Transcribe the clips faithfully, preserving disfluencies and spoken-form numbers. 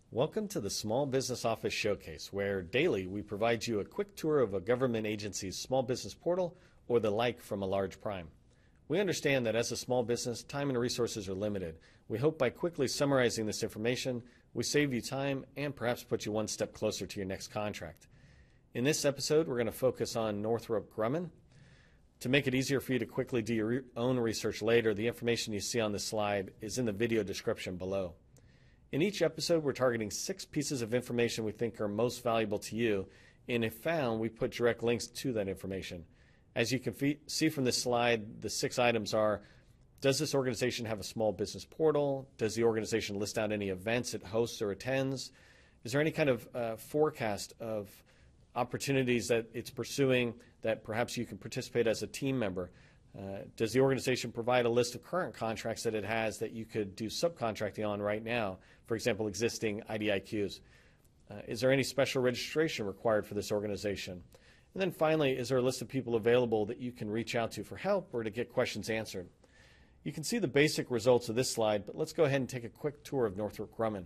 Welcome to the Small Business Office Showcase, where daily we provide you a quick tour of a government agency's small business portal or the like from a large prime. We understand that as a small business, time and resources are limited. We hope by quickly summarizing this information, we save you time and perhaps put you one step closer to your next contract. In this episode, we're going to focus on Northrop Grumman. To make it easier for you to quickly do your own research later, the information you see on this slide is in the video description below. In each episode, we're targeting six pieces of information we think are most valuable to you, and if found, we put direct links to that information. As you can see from this slide, the six items are: does this organization have a small business portal? Does the organization list out any events it hosts or attends? Is there any kind of uh, forecast of opportunities that it's pursuing that perhaps you can participate as a team member? Uh, does the organization provide a list of current contracts that it has that you could do subcontracting on right now? For example, existing I D I Qs. Uh, is there any special registration required for this organization? And then finally, is there a list of people available that you can reach out to for help or to get questions answered? You can see the basic results of this slide, but let's go ahead and take a quick tour of Northrop Grumman.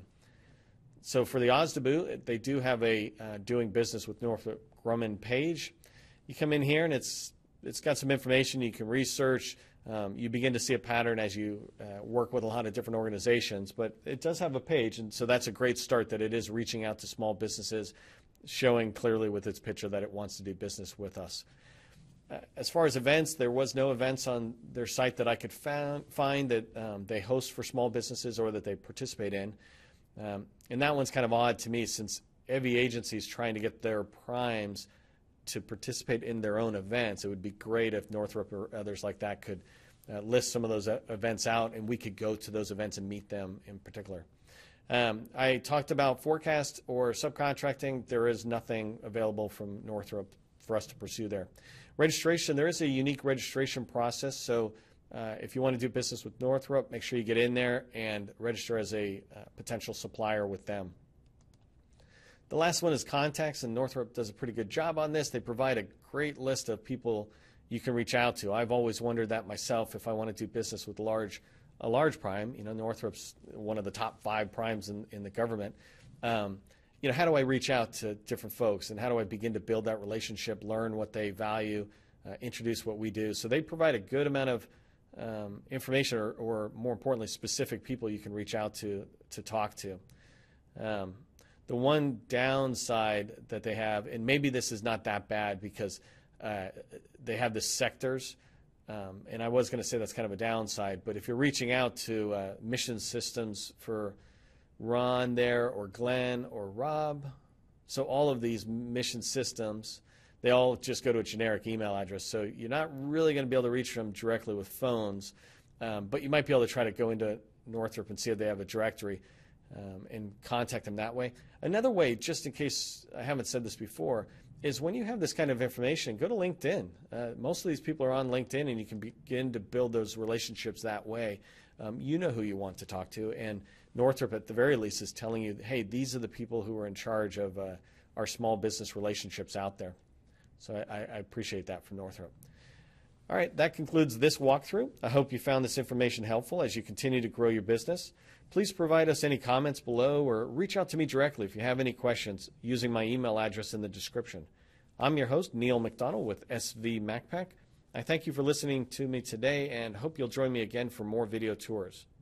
So for the O S D B O, they do have a uh, doing business with Northrop Grumman page. You come in here and it's It's got some information you can research. Um, you begin to see a pattern as you uh, work with a lot of different organizations, but it does have a page, and so that's a great start that it is reaching out to small businesses, showing clearly with its picture that it wants to do business with us. Uh, as far as events, there was no events on their site that I could found, find that um, they host for small businesses or that they participate in. Um, and that one's kind of odd to me, since every agency is trying to get their primes to participate in their own events. It would be great if Northrop or others like that could uh, list some of those uh, events out, and we could go to those events and meet them in particular. Um, I talked about forecast or subcontracting. There is nothing available from Northrop for us to pursue there. Registration, there is a unique registration process, so uh, if you want to do business with Northrop, make sure you get in there and register as a uh, potential supplier with them. The last one is contacts, and Northrop does a pretty good job on this. They provide a great list of people you can reach out to. I've always wondered that myself if I want to do business with large, a large prime. You know, Northrop's one of the top five primes in, in the government. Um, you know, how do I reach out to different folks, and how do I begin to build that relationship, learn what they value, uh, introduce what we do? So they provide a good amount of um, information, or, or more importantly, specific people you can reach out to to talk to. Um, The one downside that they have, and maybe this is not that bad because uh, they have the sectors, um, and I was going to say that's kind of a downside, but if you're reaching out to uh, mission systems for Ron there, or Glenn, or Rob, so all of these mission systems, they all just go to a generic email address, so you're not really going to be able to reach them directly with phones, um, but you might be able to try to go into Northrop and see if they have a directory. Um, and contact them that way. Another way, just in case I haven't said this before, is when you have this kind of information, go to LinkedIn. Uh, most of these people are on LinkedIn, and you can begin to build those relationships that way. Um, you know who you want to talk to, and Northrop at the very least is telling you, hey, these are the people who are in charge of uh, our small business relationships out there. So I, I appreciate that from Northrop. All right, that concludes this walkthrough. I hope you found this information helpful as you continue to grow your business. Please provide us any comments below, or reach out to me directly if you have any questions using my email address in the description. I'm your host, Neil McDonnell with S V MacPack. I thank you for listening to me today, and hope you'll join me again for more video tours.